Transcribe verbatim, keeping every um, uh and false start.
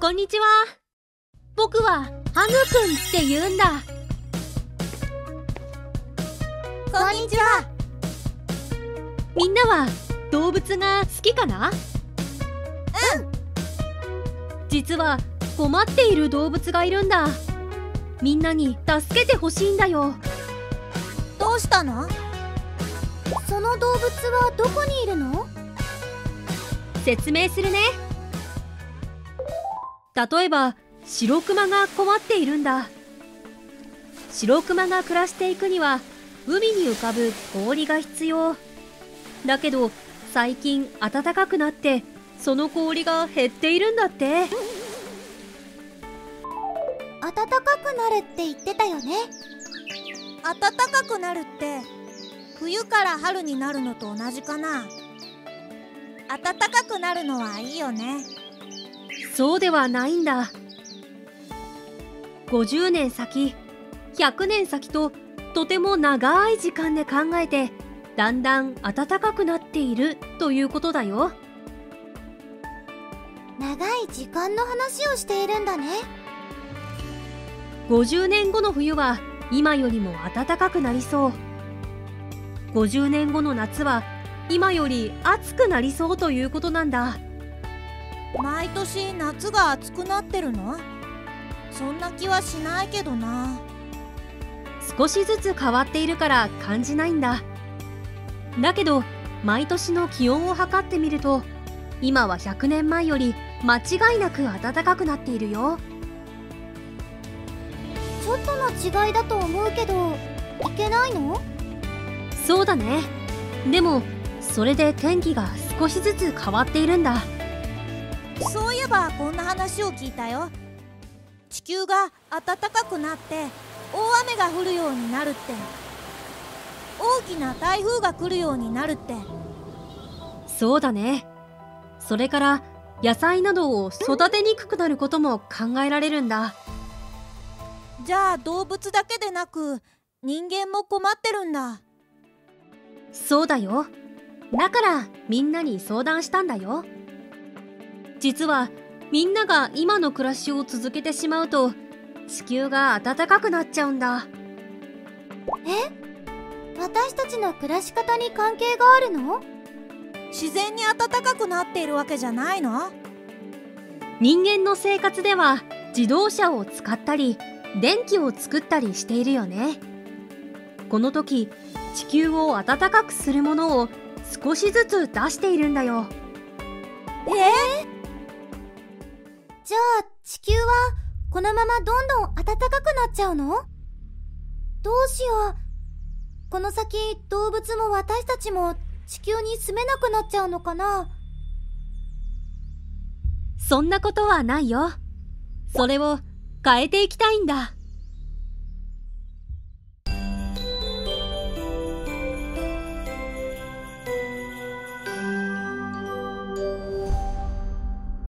こんにちは。僕はハグくんって言うんだ。 こんにちは。 みんなは動物が好きかな？ うん。 実は困っている動物がいるんだ。みんなに助けてほしいんだよ。 どうしたの？その動物はどこにいるの？ 説明するね。例えばシロクマが困っているんだ。シロクマが暮らしていくには海に浮かぶ氷が必要だけど、最近暖かくなってその氷が減っているんだって。 暖かくなるって言ってたよね。暖かくなるって冬から春になるのと同じかな。暖かくなるのはいいよね。 そうではないんだ。ごじゅうねん先、ひゃくねん先ととても長い時間で考えてだんだん暖かくなっているということだよ。 長い時間の話をしているんだね。 ごじゅうねんごの冬は今よりも暖かくなりそう。ごじゅうねんごの夏は今より暑くなりそうということなんだ。 毎年夏が暑くなってるの？そんな気はしないけどな。 少しずつ変わっているから感じないんだ。だけど毎年の気温を測ってみると、今はひゃくねんまえより間違いなく暖かくなっているよ。 ちょっとの違いだと思うけど、いけないの？ そうだね。でもそれで天気が少しずつ変わっているんだ。 そういえばこんな話を聞いたよ。地球が暖かくなって大雨が降るようになるって、大きな台風が来るようになるって。 そうだね。それから野菜などを育てにくくなることも考えられるんだ。 じゃあ動物だけでなく人間も困ってるんだ。 そうだよ。だからみんなに相談したんだよ。実はみんなが今の暮らしを続けてしまうと地球が暖かくなっちゃうんだ。 え？私たちの暮らし方に関係があるの？自然に暖かくなっているわけじゃないの？ 人間の生活では自動車を使ったり電気を作ったりしているよね。この時地球を暖かくするものを少しずつ出しているんだよ。 えー、じゃあ地球はこのままどんどん暖かくなっちゃうの？どうしよう。この先動物も私たちも地球に住めなくなっちゃうのかな？ そんなことはないよ。それを変えていきたいんだ。